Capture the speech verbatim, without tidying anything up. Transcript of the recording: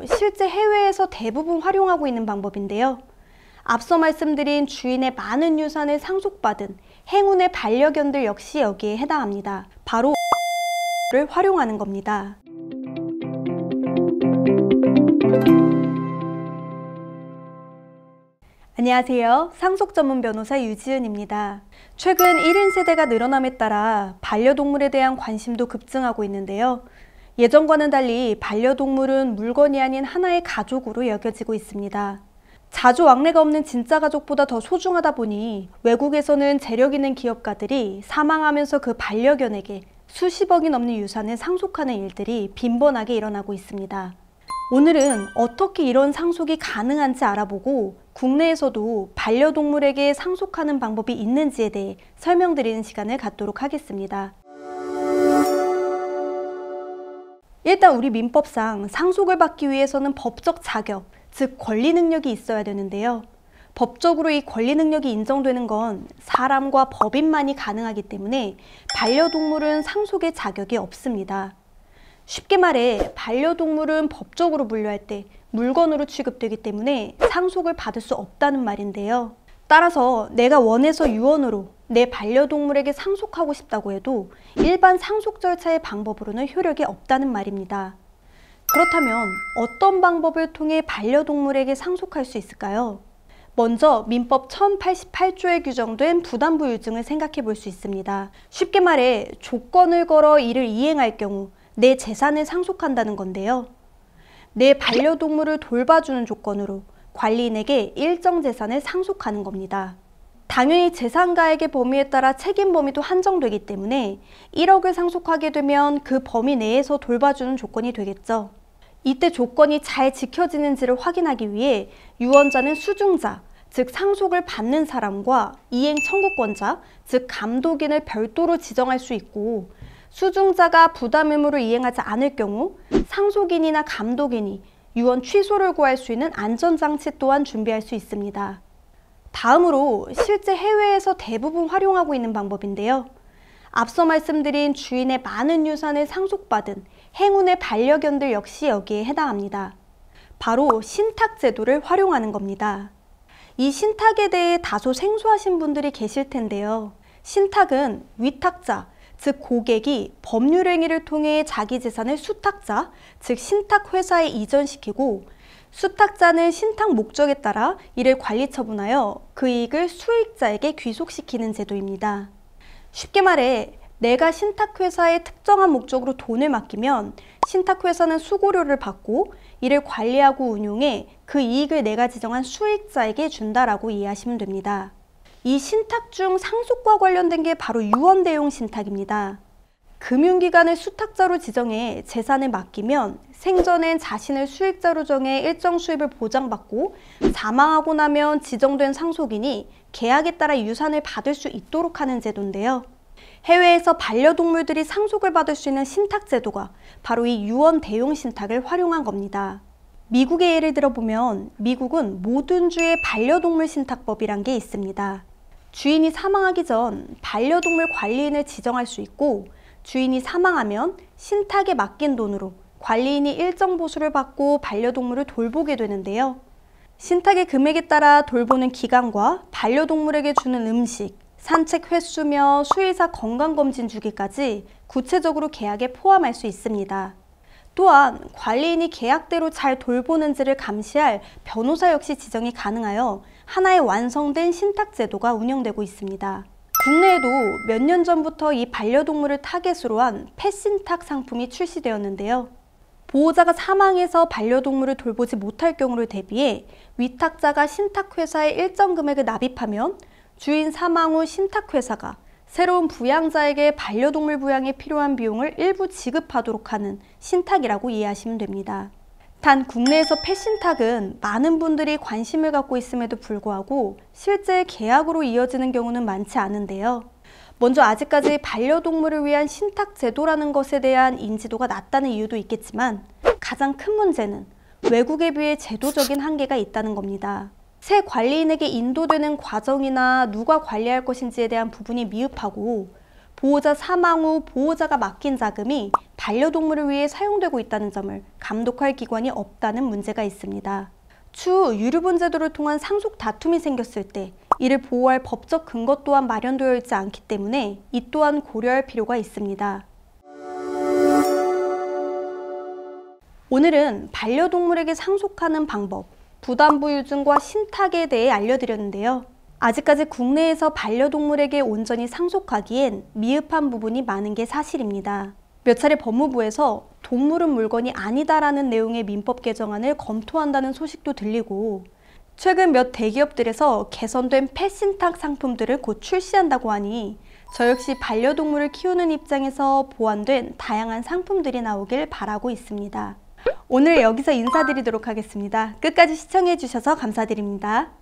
실제 해외에서 대부분 활용하고 있는 방법인데요. 앞서 말씀드린 주인의 많은 유산을 상속받은 행운의 반려견들 역시 여기에 해당합니다. 바로 를 활용하는 겁니다. 안녕하세요. 상속 전문 변호사 유지은입니다. 최근 일 인 세대가 늘어남에 따라 반려동물에 대한 관심도 급증하고 있는데요. 예전과는 달리 반려동물은 물건이 아닌 하나의 가족으로 여겨지고 있습니다. 자주 왕래가 없는 진짜 가족보다 더 소중하다 보니 외국에서는 재력 있는 기업가들이 사망하면서 그 반려견에게 수십억이 넘는 유산을 상속하는 일들이 빈번하게 일어나고 있습니다. 오늘은 어떻게 이런 상속이 가능한지 알아보고 국내에서도 반려동물에게 상속하는 방법이 있는지에 대해 설명드리는 시간을 갖도록 하겠습니다. 일단 우리 민법상 상속을 받기 위해서는 법적 자격, 즉 권리 능력이 있어야 되는데요. 법적으로 이 권리 능력이 인정되는 건 사람과 법인만이 가능하기 때문에 반려동물은 상속의 자격이 없습니다. 쉽게 말해 반려동물은 법적으로 분류할 때 물건으로 취급되기 때문에 상속을 받을 수 없다는 말인데요. 따라서 내가 원해서 유언으로 내 반려동물에게 상속하고 싶다고 해도 일반 상속 절차의 방법으로는 효력이 없다는 말입니다. 그렇다면 어떤 방법을 통해 반려동물에게 상속할 수 있을까요? 먼저 민법 천팔십팔 조에 규정된 부담부유증을 생각해 볼 수 있습니다. 쉽게 말해 조건을 걸어 이를 이행할 경우 내 재산을 상속한다는 건데요. 내 반려동물을 돌봐주는 조건으로 관리인에게 일정 재산을 상속하는 겁니다. 당연히 재산가액의 범위에 따라 책임 범위도 한정되기 때문에 일억을 상속하게 되면 그 범위 내에서 돌봐주는 조건이 되겠죠. 이때 조건이 잘 지켜지는지를 확인하기 위해 유언자는 수중자, 즉 상속을 받는 사람과 이행 청구권자, 즉 감독인을 별도로 지정할 수 있고, 수중자가 부담 의무를 이행하지 않을 경우 상속인이나 감독인이 유언 취소를 구할 수 있는 안전장치 또한 준비할 수 있습니다. 다음으로 실제 해외에서 대부분 활용하고 있는 방법인데요. 앞서 말씀드린 주인의 많은 유산을 상속받은 행운의 반려견들 역시 여기에 해당합니다. 바로 신탁제도를 활용하는 겁니다. 이 신탁에 대해 다소 생소하신 분들이 계실 텐데요. 신탁은 위탁자, 즉 고객이 법률 행위를 통해 자기 재산을 수탁자, 즉 신탁회사에 이전시키고 수탁자는 신탁 목적에 따라 이를 관리 처분하여 그 이익을 수익자에게 귀속시키는 제도입니다. 쉽게 말해 내가 신탁회사에 특정한 목적으로 돈을 맡기면 신탁회사는 수고료를 받고 이를 관리하고 운용해 그 이익을 내가 지정한 수익자에게 준다라고 이해하시면 됩니다. 이 신탁 중 상속과 관련된 게 바로 유언대용 신탁입니다. 금융기관을 수탁자로 지정해 재산을 맡기면 생전엔 자신을 수익자로 정해 일정 수입을 보장받고 사망하고 나면 지정된 상속인이 계약에 따라 유산을 받을 수 있도록 하는 제도인데요. 해외에서 반려동물들이 상속을 받을 수 있는 신탁제도가 바로 이 유언대용 신탁을 활용한 겁니다. 미국의 예를 들어보면 미국은 모든 주의 반려동물 신탁법이란 게 있습니다. 주인이 사망하기 전 반려동물 관리인을 지정할 수 있고 주인이 사망하면 신탁에 맡긴 돈으로 관리인이 일정 보수를 받고 반려동물을 돌보게 되는데요. 신탁의 금액에 따라 돌보는 기간과 반려동물에게 주는 음식, 산책 횟수며 수의사 건강검진 주기까지 구체적으로 계약에 포함할 수 있습니다. 또한 관리인이 계약대로 잘 돌보는지를 감시할 변호사 역시 지정이 가능하여 하나의 완성된 신탁제도가 운영되고 있습니다. 국내에도 몇 년 전부터 이 반려동물을 타겟으로 한 펫신탁 상품이 출시되었는데요. 보호자가 사망해서 반려동물을 돌보지 못할 경우를 대비해 위탁자가 신탁회사에 일정 금액을 납입하면 주인 사망 후 신탁회사가 새로운 부양자에게 반려동물 부양에 필요한 비용을 일부 지급하도록 하는 신탁이라고 이해하시면 됩니다. 단 국내에서 펫신탁은 많은 분들이 관심을 갖고 있음에도 불구하고 실제 계약으로 이어지는 경우는 많지 않은데요. 먼저 아직까지 반려동물을 위한 신탁 제도라는 것에 대한 인지도가 낮다는 이유도 있겠지만 가장 큰 문제는 외국에 비해 제도적인 한계가 있다는 겁니다. 새 관리인에게 인도되는 과정이나 누가 관리할 것인지에 대한 부분이 미흡하고 보호자 사망 후 보호자가 맡긴 자금이 반려동물을 위해 사용되고 있다는 점을 감독할 기관이 없다는 문제가 있습니다. 추후 유류분 제도를 통한 상속 다툼이 생겼을 때 이를 보호할 법적 근거 또한 마련되어 있지 않기 때문에 이 또한 고려할 필요가 있습니다. 오늘은 반려동물에게 상속하는 방법, 부담부유증과 신탁에 대해 알려드렸는데요. 아직까지 국내에서 반려동물에게 온전히 상속하기엔 미흡한 부분이 많은 게 사실입니다. 몇 차례 법무부에서 동물은 물건이 아니다라는 내용의 민법 개정안을 검토한다는 소식도 들리고, 최근 몇 대기업들에서 개선된 펫신탁 상품들을 곧 출시한다고 하니 저 역시 반려동물을 키우는 입장에서 보완된 다양한 상품들이 나오길 바라고 있습니다. 오늘 여기서 인사드리도록 하겠습니다. 끝까지 시청해 주셔서 감사드립니다.